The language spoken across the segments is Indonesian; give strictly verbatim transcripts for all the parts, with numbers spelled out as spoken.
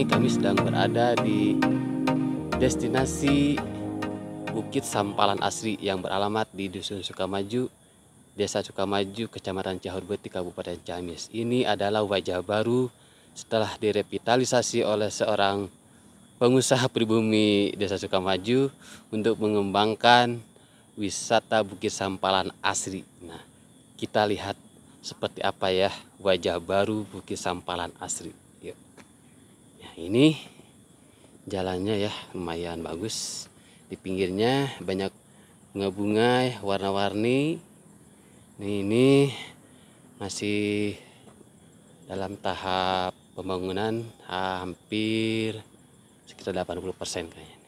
kami sedang berada di destinasi Bukit Sampalan Asri yang beralamat di Dusun Sukamaju, Desa Sukamaju, Kecamatan Cahurbeti, Kabupaten Ciamis. Ini adalah wajah baru setelah direvitalisasi oleh seorang pengusaha pribumi Desa Sukamaju untuk mengembangkan wisata Bukit Sampalan Asri. Nah, kita lihat seperti apa ya wajah baru Bukit Sampalan Asri. Yuk. Nah, ini jalannya ya lumayan bagus. Di pinggirnya banyak bunga-bunga warna-warni. Nih, ini masih dalam tahap pembangunan hampir sekitar delapan puluh persen kayaknya.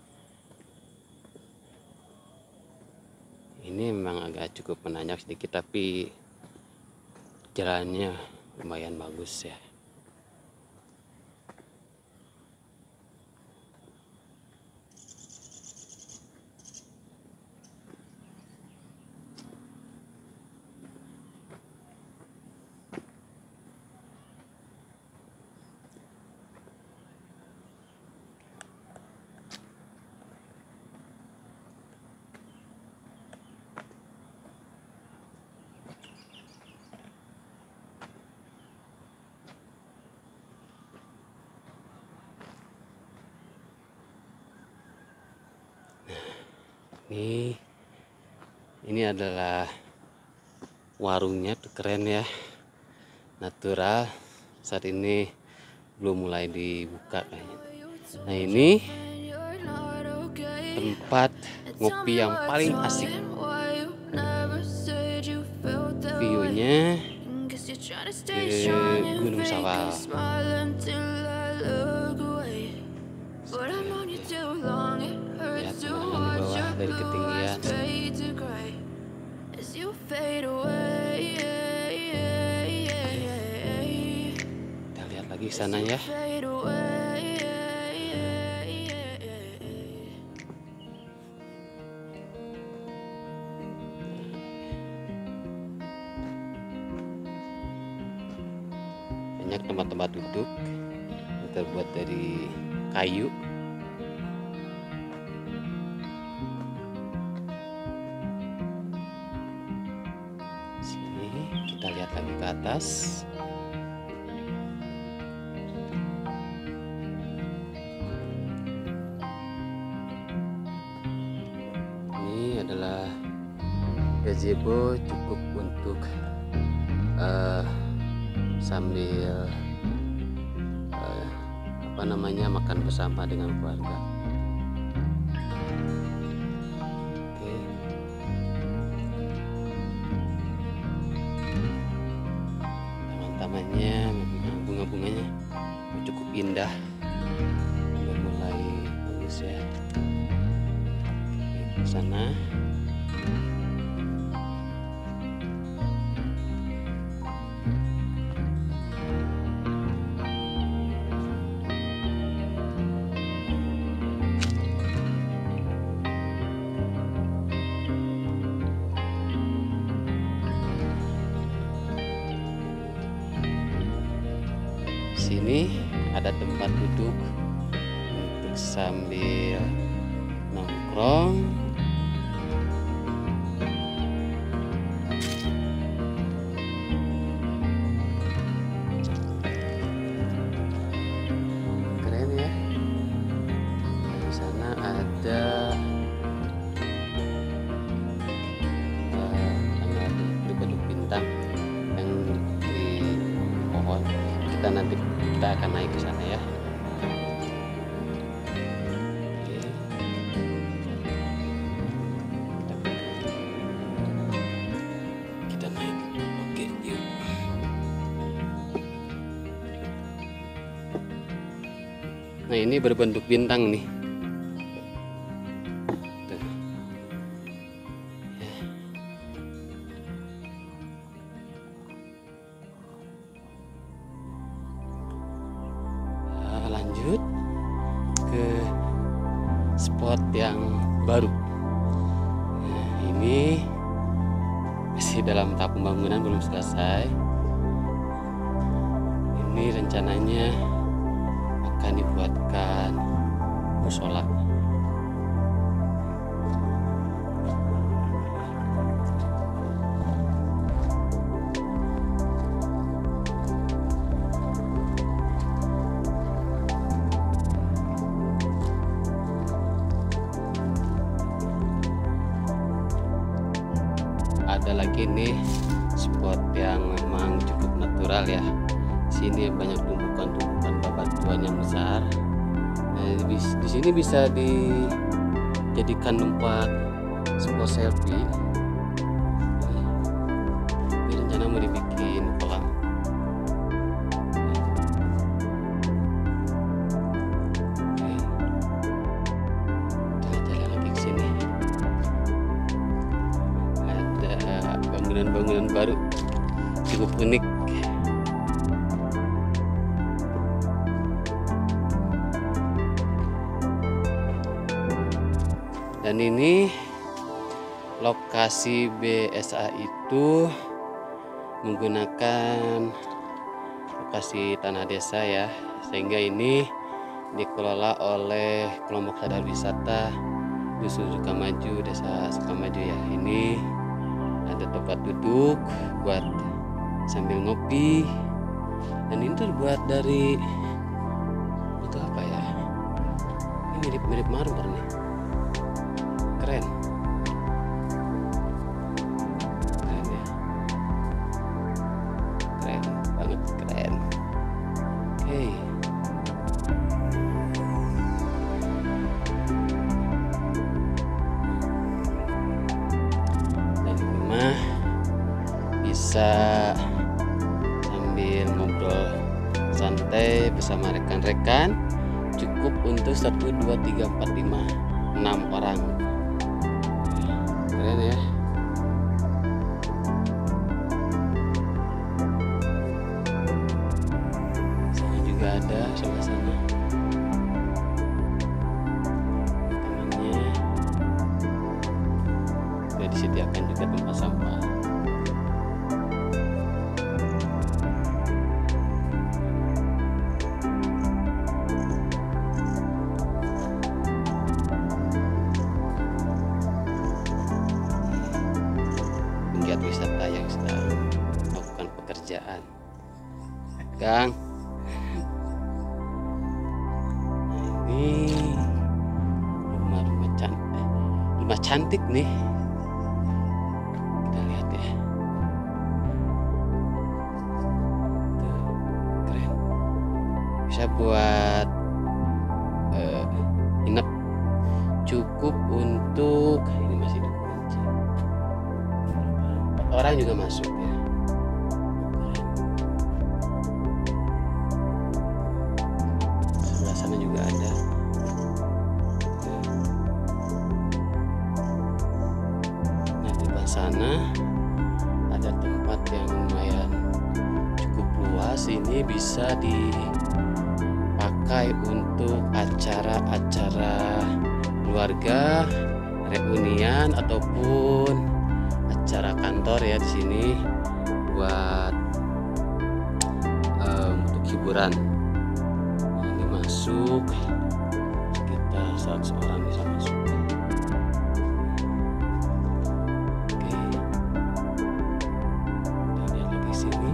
Ini memang agak cukup menanjak sedikit, tapi jalannya lumayan bagus ya. Ini ini adalah warungnya tuh, keren ya, natural. Saat ini belum mulai dibuka kayaknya. Nah, ini tempat ngopi yang paling asik. View-nya ke Gunung Sawal. Lihat pemandangan di bawah dari ketinggian. Kita lihat lagi ke sana ya. Banyak tempat-tempat duduk yang terbuat dari kayu. Sini kita lihat lagi ke atas. Ini adalah gazebo, cukup untuk uh, sambil uh, apa namanya makan bersama dengan keluarga. Oke. Taman-tamannya, bunga-bunganya cukup indah, udah mulai bagus ya. Oke, ke sana. Sini ada tempat duduk untuk sambil nongkrong. Keren ya. Di sana ada uh, bentuk bintang yang di pohon. Kita nanti kita akan naik ke sana ya. Oke. Kita naik. Oke, yuk. Nah, ini berbentuk bintang nih. Tuh. Ya. Lanjut ke spot yang baru. Nah, ini masih dalam tahap pembangunan, belum selesai. Ini rencananya akan akan dibuatkan musola. Ada lagi nih spot yang memang cukup natural ya. Sini banyak tumpukan-tumpukan bebatuan yang besar. Nah, di, di sini bisa dijadikan tempat spot selfie. Ini rencana mau dibikin kolam. Oke. Jalan-jalan lagi ke sini. Bangunan-bangunan baru cukup unik. Dan ini lokasi B S A itu menggunakan lokasi tanah desa ya, sehingga ini dikelola oleh kelompok sadar wisata Dusun Sukamaju, Desa Sukamaju ya. Ini ada tempat duduk buat sambil ngopi, dan ini terbuat dari itu apa ya, ini mirip-mirip marmer nih, keren keren ya, keren banget, keren. Oke, bisa sambil ngobrol santai bersama rekan-rekan, cukup untuk satu dua tiga empat lima enam orang. Keren ya. Sana juga ada, sebelah sana temannya. Sudah disediakan juga tempat sampah. Giat wisata yang sedang melakukan pekerjaan, Kang. Nah, ini rumah-rumah cantik, rumah cantik nih. Kita lihat ya. Tuh, keren. Bisa buat uh, inap. Cukup untuk ini masih dikunci. Orang juga masuk ya. Sebelah sana juga ada. Nah, di depan sana ada tempat yang lumayan cukup luas. Ini bisa dipakai untuk acara-acara keluarga, reunian ataupun acara kantor ya. Di sini buat um, untuk hiburan. Nah, ini masuk sekitar seratus orang bisa masuk. Oke, kita lihat lagi sini.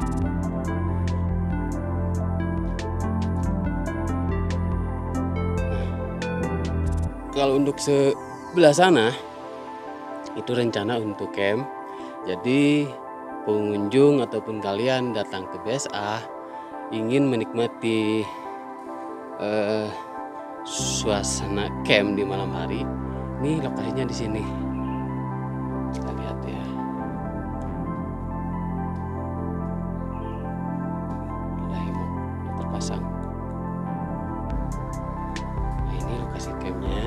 Nah, kalau untuk sebelah sana itu rencana untuk camp. Jadi pengunjung ataupun kalian datang ke B S A ingin menikmati uh, suasana camp di malam hari, ini lokasinya di sini. Kita lihat ya. Udah terpasang. Nah, ini lokasi campnya.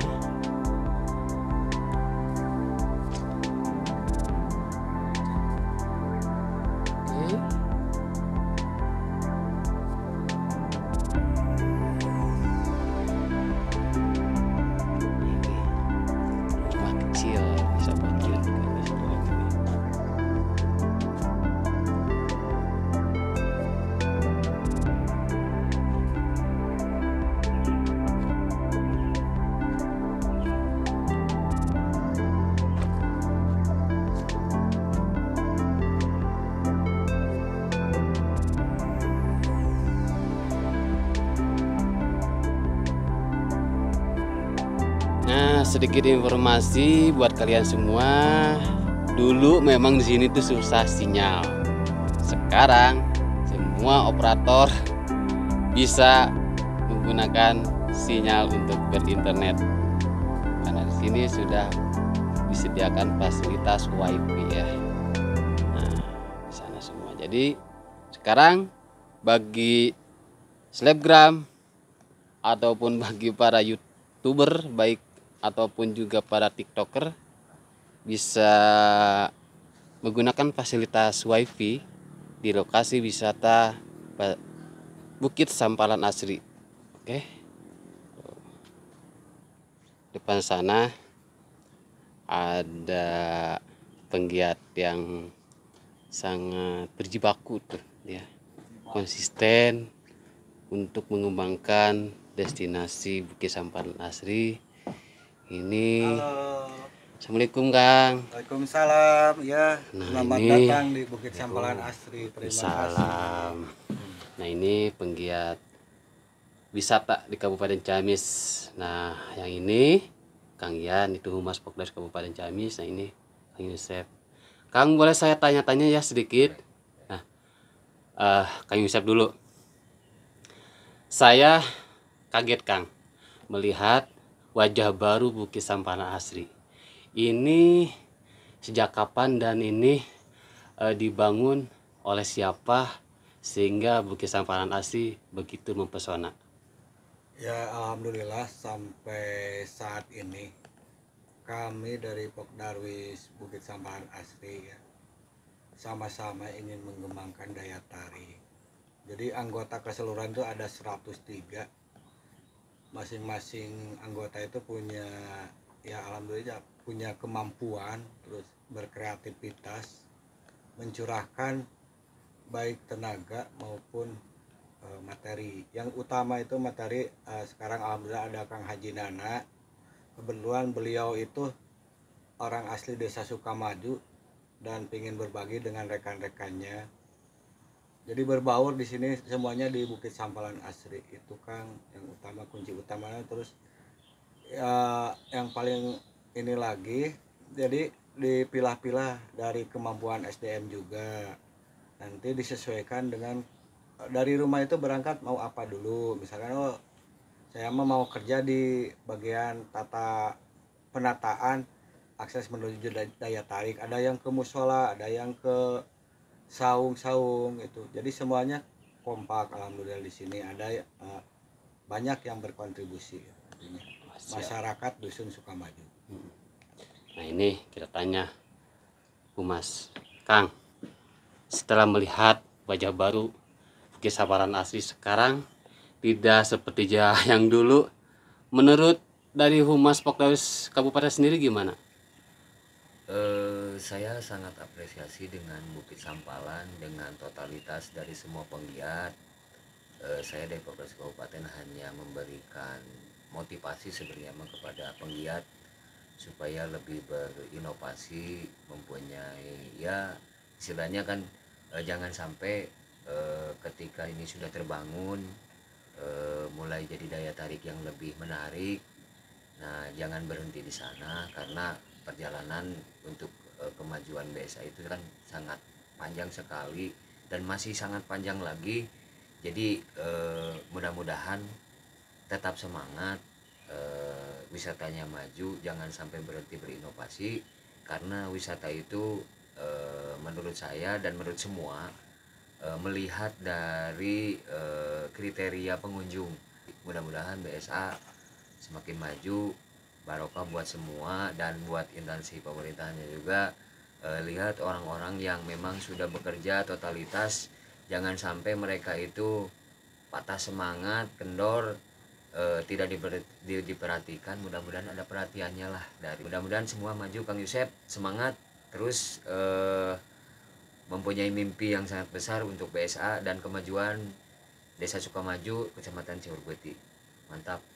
sedikit informasi buat kalian semua. Dulu memang di sini tuh susah sinyal. Sekarang semua operator bisa menggunakan sinyal untuk berinternet. Karena di sini sudah disediakan fasilitas wifi ya. Nah, di sana semua. Jadi sekarang bagi selebgram ataupun bagi para youtuber baik ataupun juga para tiktoker bisa menggunakan fasilitas wifi di lokasi wisata Bukit Sampalan Asri. Oke, depan sana ada penggiat yang sangat berjibaku tuh ya, konsisten untuk mengembangkan destinasi Bukit Sampalan Asri ini. Halo. Assalamualaikum Kang. Waalaikumsalam ya. Nah, selamat ini datang di Bukit Sampalan Asri. Terima Salam. kasih. Nah, ini penggiat wisata di Kabupaten Ciamis. Nah, yang ini Kang Yan, itu Humas Pokdas Kabupaten Ciamis. Nah, ini Kang Yusef. Kang, boleh saya tanya-tanya ya sedikit? Nah, uh, Kang Yusef dulu. Saya kaget Kang melihat wajah baru Bukit Sampalan Asri. Ini sejak kapan dan ini uh, dibangun oleh siapa sehingga Bukit Sampalan Asri begitu mempesona? Ya, alhamdulillah sampai saat ini kami dari Pokdarwis Bukit Sampalan Asri ya, sama-sama ingin mengembangkan daya tarik. Jadi anggota keseluruhan itu ada seratus tiga. Masing-masing anggota itu punya, ya alhamdulillah punya kemampuan, terus berkreativitas, mencurahkan baik tenaga maupun e, materi. Yang utama itu materi, e, sekarang alhamdulillah ada Kang Haji Nana. Kebetulan beliau itu orang asli Desa Sukamaju dan ingin berbagi dengan rekan-rekannya. Jadi berbaur di sini semuanya di Bukit Sampalan Asri itu Kang yang utama, kunci utamanya. Terus ya, yang paling ini lagi, jadi dipilah-pilah dari kemampuan S D M juga, nanti disesuaikan dengan dari rumah itu berangkat mau apa dulu. Misalkan oh saya mau kerja di bagian tata penataan akses menuju daya tarik, ada yang ke musola, ada yang ke saung-saung itu. Jadi semuanya kompak alhamdulillah di sini ada uh, banyak yang berkontribusi artinya masyarakat Dusun Sukamaju. Nah, ini kita tanya Humas Kang, setelah melihat wajah baru Bukit Sampalan Asri sekarang tidak seperti yang dulu, menurut dari Humas Pokdawis Kabupaten sendiri gimana? Uh, saya sangat apresiasi dengan Bukit Sampalan, dengan totalitas dari semua penggiat. Uh, saya dari Pokdas Kabupaten hanya memberikan motivasi sebenarnya kepada penggiat supaya lebih berinovasi, mempunyai ya istilahnya kan uh, jangan sampai uh, ketika ini sudah terbangun uh, mulai jadi daya tarik yang lebih menarik. Nah, jangan berhenti di sana karena perjalanan untuk e, kemajuan B S A itu kan sangat panjang sekali dan masih sangat panjang lagi. Jadi e, mudah-mudahan tetap semangat, e, wisatanya maju, jangan sampai berhenti berinovasi, karena wisata itu e, menurut saya dan menurut semua e, melihat dari e, kriteria pengunjung. Mudah-mudahan B S A semakin maju, barokah buat semua dan buat instansi pemerintahannya juga. E, lihat orang-orang yang memang sudah bekerja totalitas, jangan sampai mereka itu patah semangat, kendor, e, tidak diper, di, diperhatikan. Mudah-mudahan ada perhatiannya lah dari. Mudah-mudahan semua maju. Kang Yusef semangat terus, e, mempunyai mimpi yang sangat besar untuk B S A dan kemajuan Desa Sukamaju, Kecamatan Cihurbeuti. Mantap.